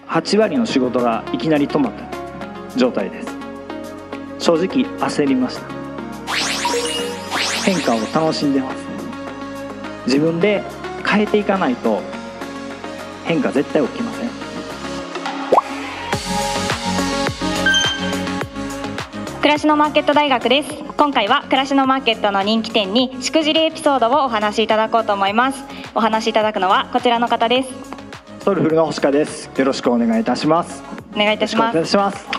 8割の仕事がいきなり止まった状態です。正直焦りました。変化を楽しんでます。自分で変えていかないと変化絶対起きません。 暮らしのマーケット大学です。今回は暮らしのマーケットの人気店にしくじりエピソードをお話しいただこうと思います。お話しいただくのはこちらの方です。 ソウルフルの星香です。よろしくお願いいたします。 お願いいたします。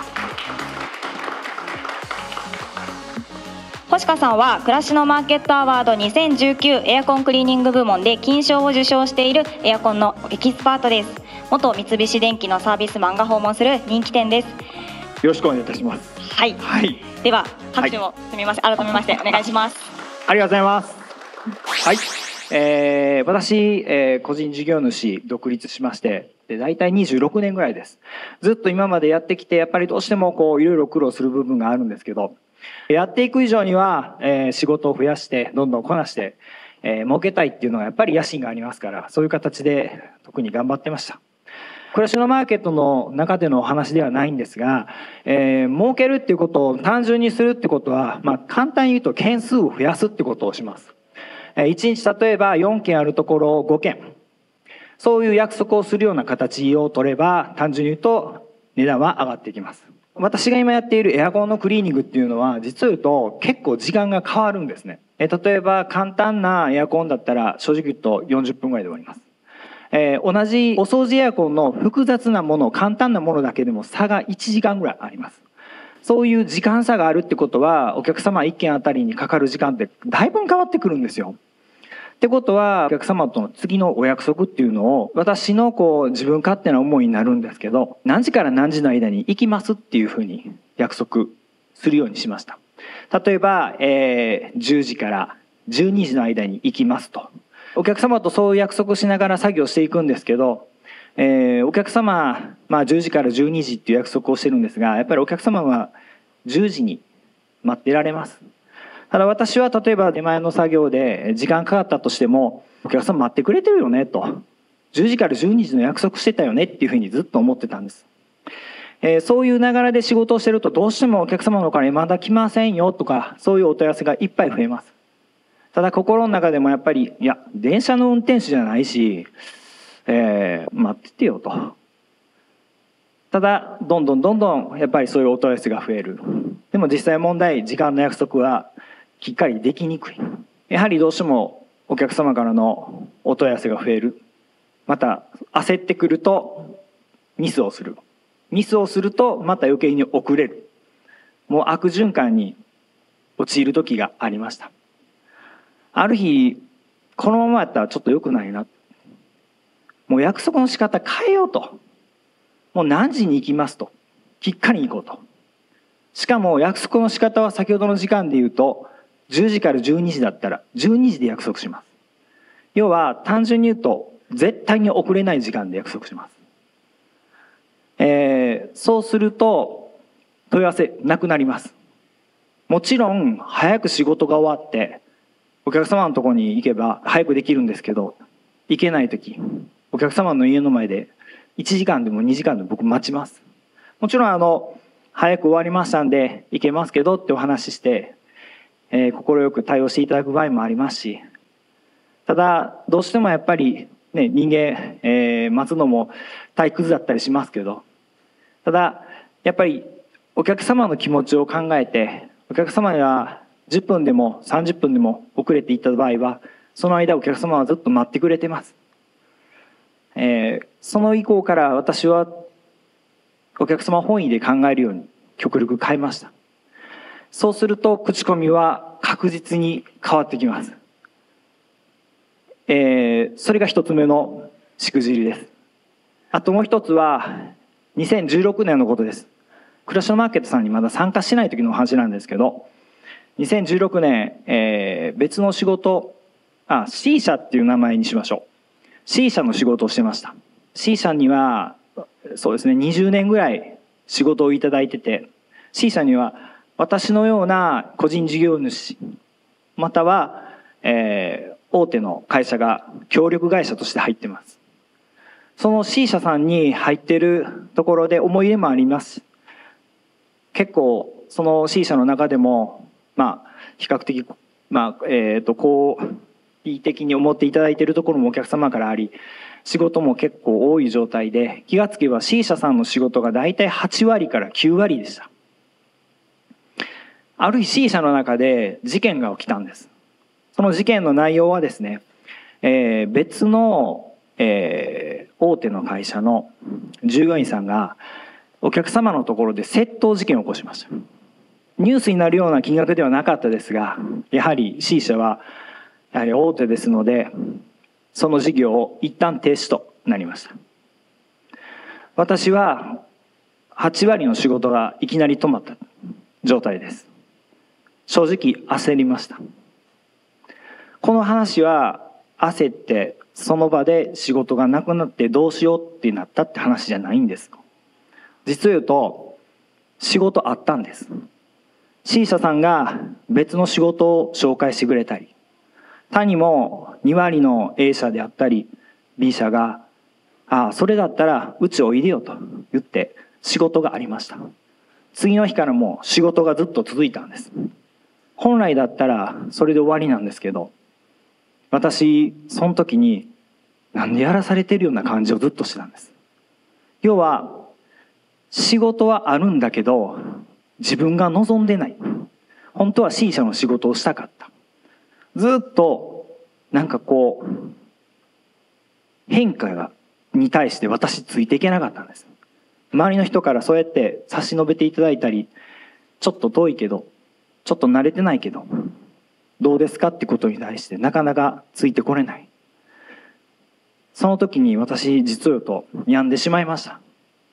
星香さんは暮らしのマーケットアワード2019エアコンクリーニング部門で金賞を受賞しているエアコンのエキスパートです。元三菱電機のサービスマンが訪問する人気店です。よろしくお願いいたします。 はい、では拍手を改めましてお願いします。 ありがとうございます。はい、私、個人事業主独立しまして大体26年ぐらいです。ずっと今までやってきてやっぱりどうしてもいろいろ苦労する部分があるんですけど、やっていく以上には、仕事を増やしてどんどんこなして、儲けたいっていうのがやっぱり野心がありますから、そういう形で特に頑張ってました。暮らしのマーケットの中でのお話ではないんですが、儲けるっていうことを単純にするってことは、簡単に言うと件数を増やすってことをします。1日例えば4件あるところを5件、そういう約束をするような形を取れば単純に言うと値段は上がっていきます。私が今やっているエアコンのクリーニングっていうのは実を言うと結構時間が変わるんですね。例えば簡単なエアコンだったら正直言うと40分ぐらいで終わります。同じお掃除エアコンの複雑なもの、簡単なものだけでも差が1時間ぐらいあります。そういう時間差があるってことはお客様1件あたりにかかる時間ってだいぶ変わってくるんですよ。ってことはお客様との次のお約束っていうのを私の自分勝手な思いになるんですけど、何時から何時の間に行きますっていうふうに約束するようにしました。例えば、10時から12時の間に行きますと、お客様とそういう約束しながら作業していくんですけど、お客様、10時から12時っていう約束をしてるんですが、やっぱりお客様は10時に待ってられます。ただ私は例えば手前の作業で時間かかったとしても、お客様待ってくれてるよねと、10時から12時の約束してたよねっていうふうにずっと思ってたんです。そういう流れで仕事をしてるとどうしてもお客様の方からまだ来ませんよとか、そういうお問い合わせがいっぱい増えます。ただ心の中でもやっぱり電車の運転手じゃないし、待っててよと。ただどんどんやっぱりそういうお問い合わせが増える。でも実際問題、時間の約束はきっかりできにくい。やはりどうしてもお客様からのお問い合わせが増える。また焦ってくるとミスをするとまた余計に遅れる。もう悪循環に陥る時がありました。ある日このままやったらちょっと良くないな、もう約束の仕方変えようと、もう何時に行きますと、きっかり行こうと。しかも約束の仕方は先ほどの時間で言うと10時から12時だったら12時で約束します。要は単純に言うと絶対に遅れない時間で約束します。そうすると問い合わせなくなります。もちろん早く仕事が終わってお客様のところに行けば早くできるんですけど、行けない時、お客様の家の前で1時間でも2時間でも僕待ちます。もちろん早く終わりましたんで行けますけどってお話しして、快く対応していただく場合もありますし、ただどうしてもやっぱり、人間、待つのも退屈だったりしますけど、ただやっぱりお客様の気持ちを考えて、お客様が10分でも30分でも遅れていった場合はその間お客様はずっと待ってくれてます。その以降から私はお客様本位で考えるように極力変えました。そうすると口コミは確実に変わってきます。それが一つ目のしくじりです。あともう一つは2016年のことです。暮らしのマーケットさんにまだ参加しない時のお話なんですけど、2016年、別の仕事、C 社っていう名前にしましょう。C 社の仕事をしてました。C 社にはそうですね、20年ぐらい仕事をいただいてて、 C 社には私のような個人事業主または、大手の会社が協力会社として入ってます。 その C 社さんに入ってるところで思い入れもあります。結構その C 社の中でも比較的好意的に思っていただいているところもお客様からあり、仕事も結構多い状態で、気がつけば C 社さんの仕事がだいたい8割から9割でした。ある日 C 社の中で事件が起きたんです。その事件の内容はですね、別の、大手の会社の従業員さんがお客様のところで窃盗事件を起こしました。ニュースになるような金額ではなかったですが、やはり C 社はやはり大手ですので、その事業を一旦停止となりました。私は8割の仕事がいきなり止まった状態です。正直焦りました。この話は焦ってその場で仕事がなくなってどうしようってなったって話じゃないんです。実を言うと仕事あったんです。C 社さんが別の仕事を紹介してくれたり、他にも2割の A 社であったり B 社がそれだったらうちおいでよと言って仕事がありました。次の日からもう仕事がずっと続いたんです。本来だったらそれで終わりなんですけど、私その時になんでやらされてるような感じをずっとしてたんです。要は仕事はあるんだけど自分が望んでない。本当は C 社の仕事をしたかった。ずっと変化に対して私ついていけなかったんです。周りの人からそうやって差し伸べていただいたり、ちょっと遠いけどちょっと慣れてないけどどうですかってことに対してなかなかついてこれない。その時に私実を言うと病んでしまいました。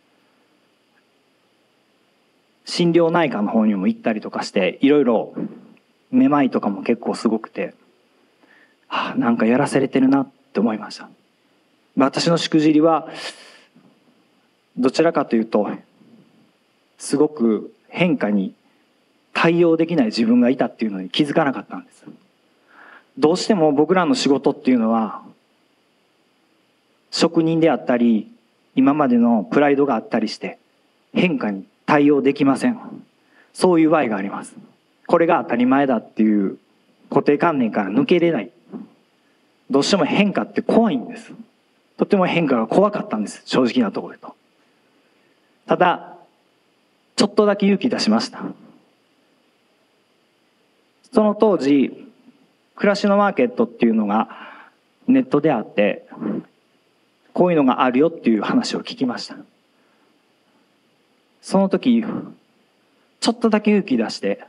心療内科の方にも行ったりとかしていろいろめまいとかも結構すごくて、なんかやらされてるなって思いました。私のしくじりはどちらかというとすごく変化に対応できない自分がいたっていうのに気づかなかったんです。どうしても僕らの仕事っていうのは職人であったり今までのプライドがあったりして変化に対応できません。そういう場合があります。これが当たり前だっていう固定観念から抜けれない。どうしても変化って怖いんです。とても変化が怖かったんです、正直なところでと。ただちょっとだけ勇気出しました。その当時暮らしのマーケットっていうのがネットであってこういうのがあるよっていう話を聞きました。その時ちょっとだけ勇気出して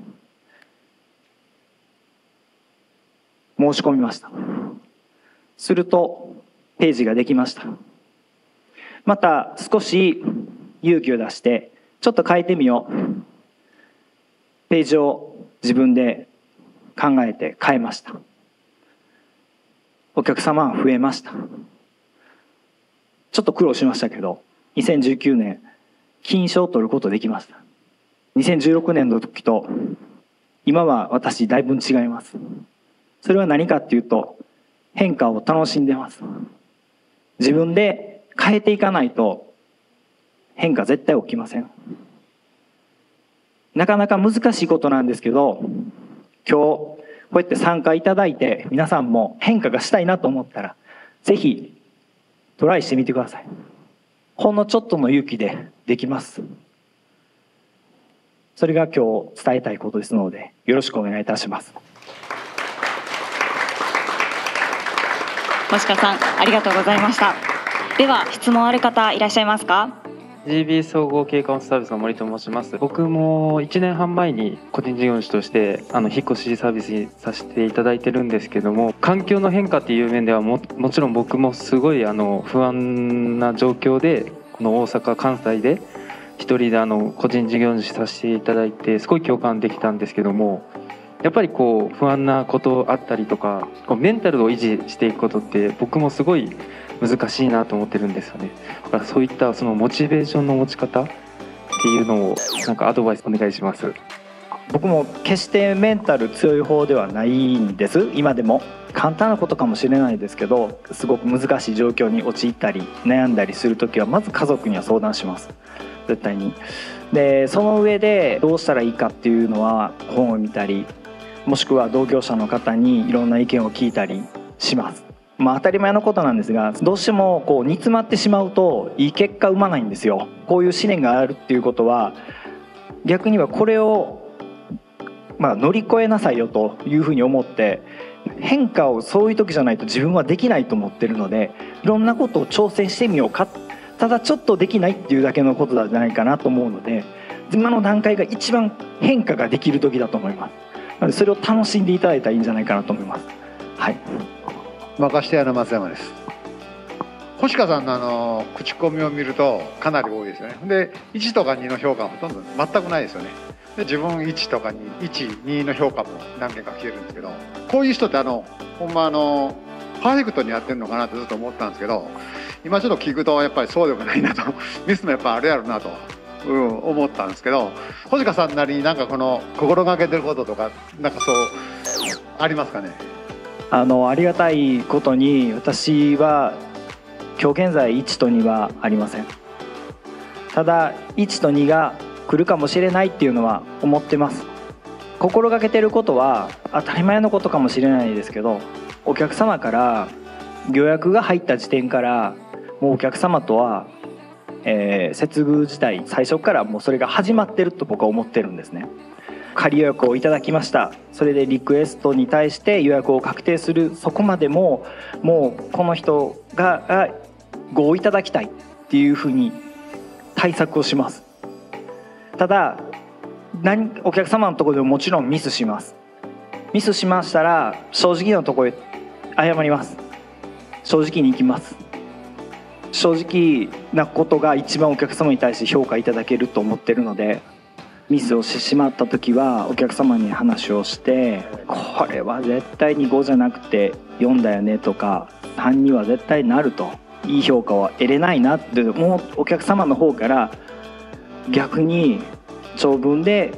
申し込みました。するとページができました。また少し勇気を出してちょっと変えてみよう。ページを自分で考えて変えました。お客様は増えました。ちょっと苦労しましたけど2019年金賞を取ることできました。2016年の時と今は私だいぶ違います。それは何かっていうと変化を楽しんでます。自分で変えていかないと変化絶対起きません。なかなか難しいことなんですけど、今日こうやって参加いただいて皆さんも変化がしたいなと思ったらぜひトライしてみてください。ほんのちょっとの勇気でできます。それが今日伝えたいことですのでよろしくお願いいたします。 星川さんありがとうございました。では質問ある方いらっしゃいますか。 GB 総合景観サービスの森と申します。僕も1年半前に個人事業主として引っ越しサービスにさせていただいてるんですけども、環境の変化っていう面では もちろん僕もすごい不安な状況でこの大阪関西で一人で個人事業主させていただいてすごい共感できたんですけども、やっぱりこう不安なことあったりとかメンタルを維持していくことって僕もすごい難しいなと思ってるんですよね。だからそういったそのモチベーションの持ち方っていうのをなんかアドバイスお願いします。 僕も決してメンタル強い方ではないんです。今でも簡単なことかもしれないですけど、すごく難しい状況に陥ったり悩んだりする時はまず家族には相談します、絶対に。でその上でどうしたらいいかっていうのは本を見たり、もしくは同業者の方にいろんな意見を聞いたりします。当たり前のことなんですが、どうしても煮詰まってしまうといい結果生まないんですよ。こういう試練があるっていうことは、逆にはこれを乗り越えなさいよというふうに思って、変化をそういう時じゃないと自分はできないと思ってるので、いろんなことを挑戦してみようか、ただちょっとできないっていうだけのことじゃないかなと思うので、今の段階が一番変化ができる時だと思います。なのでそれを楽しんでいただいたらいいんじゃないかなと思います。はい、 任して屋の松山です。星川さんの口コミを見るとかなり多いですよね。で1とか2の評価はほとんど全くないですよね。で自分1とか1、2の評価も何件か来てるんですけど、こういう人ってほんまパーフェクトにやってるのかなってずっと思ったんですけど、今ちょっと聞くとやっぱりそうでもないなとミスもやっぱあるやろなと、思ったんですけど、星川さんなりになんかこの心がけてることとかなんかそうありますかね。 ありがたいことに私は今日現在1と2はありません。ただ1と2が来るかもしれないっていうのは思ってます。心がけてることは当たり前のことかもしれないですけど、お客様から予約が入った時点からもうお客様とは、接遇自体最初からもうそれが始まってると僕は思ってるんですね。仮予約をいただきました、それでリクエストに対して予約を確定する、そこまでももうこの人がごいただきたいっていうふうに対策をします。ただお客様のところでももちろんミスします。ミスしましたら正直なところへ謝ります。正直に行きます。正直なことが一番お客様に対して評価いただけると思ってるので、ミスをしてしまった時はお客様に話をして、これは絶対に5じゃなくて4だよねとか、3には絶対なると、いい評価は得れないなって、もうお客様の方から逆に長文で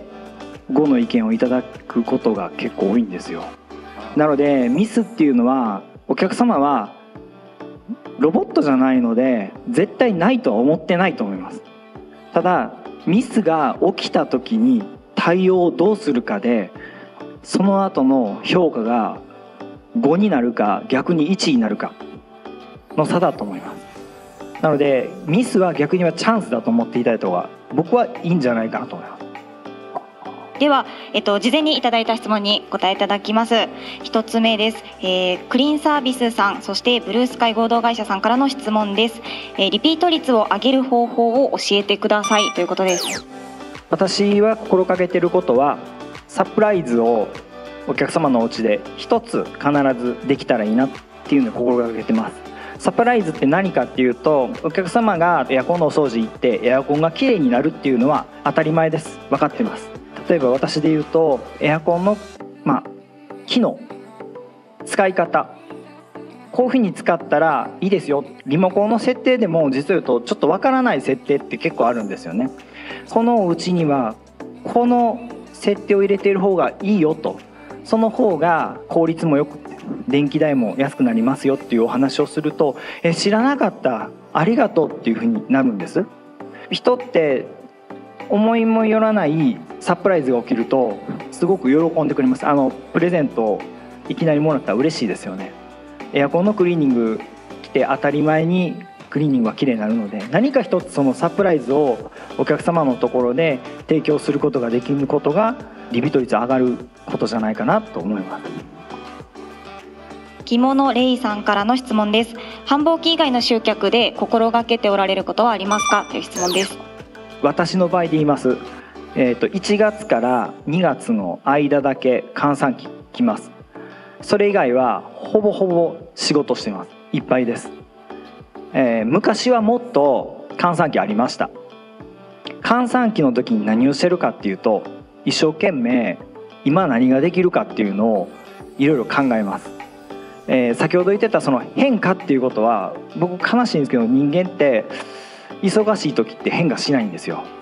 5の意見をいただくことが結構多いんですよ。なのでミスっていうのはお客様はロボットじゃないので絶対ないとは思ってないと思います。ただミスが起きた時に対応をどうするかで、その後の評価が5になるか逆に1になるかの差だと思います。なのでミスは逆にはチャンスだと思っていただいた方が僕はいいんじゃないかなと思います。 では、事前にいただいた質問に答えいただきます。一つ目です、クリーンサービスさん、そしてブルースカイ合同会社さんからの質問です。リピート率を上げる方法を教えてくださいということです。 私は心がけていることは、サプライズをお客様のお家で一つ必ずできたらいいなっていうのを心がけてます。サプライズって何かっていうと、お客様がエアコンのお掃除行ってエアコンがきれいになるっていうのは当たり前です。分かってます。例えば私で言うとエアコンの機能、使い方、こういうふうに使ったらいいですよ。リモコンの設定でも実を言うとちょっとわからない設定って結構あるんですよね。このうちにはこの設定を入れている方がいいよと、その方が効率もよく電気代も安くなりますよっていうお話をすると、知らなかった、ありがとうっていうふうになるんです。人って思いもよらないサプライズが起きるとすごく喜んでくれます。プレゼントをいきなりもらったら嬉しいですよね。エアコンのクリーニング来て当たり前にクリーニングがきれいになるので、何か一つそのサプライズをお客様のところで提供することができることがリピート率上がることじゃないかなと思います。 着物レイさんからの質問です。繁忙期以外の集客で心がけておられることはありますかという質問です。 私の場合で言います。1月から2月の間だけ閑散期来ます。それ以外はほぼほぼ仕事してます。いっぱいです。昔はもっと閑散期ありました。閑散期の時に何をしてるかっていうと、一生懸命今何ができるかっていうのをいろいろ考えます。先ほど言ってたその変化っていうことは、僕悲しいんですけど、人間って忙しい時って変化しないんですよ。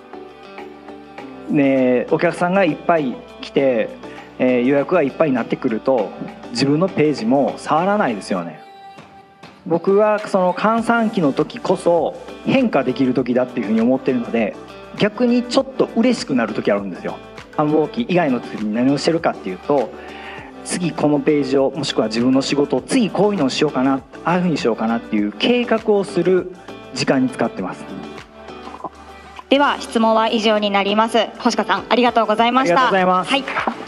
お客さんがいっぱい来て、予約がいっぱいになってくると自分のページも触らないですよね。僕はその閑散期の時こそ変化できる時だっていうふうに思ってるので、逆にちょっと嬉しくなる時あるんですよ。繁忙期以外の時に何をしてるかっていうと、次このページを、もしくは自分の仕事を次こういうのをしようかな、ああいうふうにしようかなっていう計画をする時間に使ってます。 では質問は以上になります。星香さんありがとうございました。 ありがとうございます。 はい。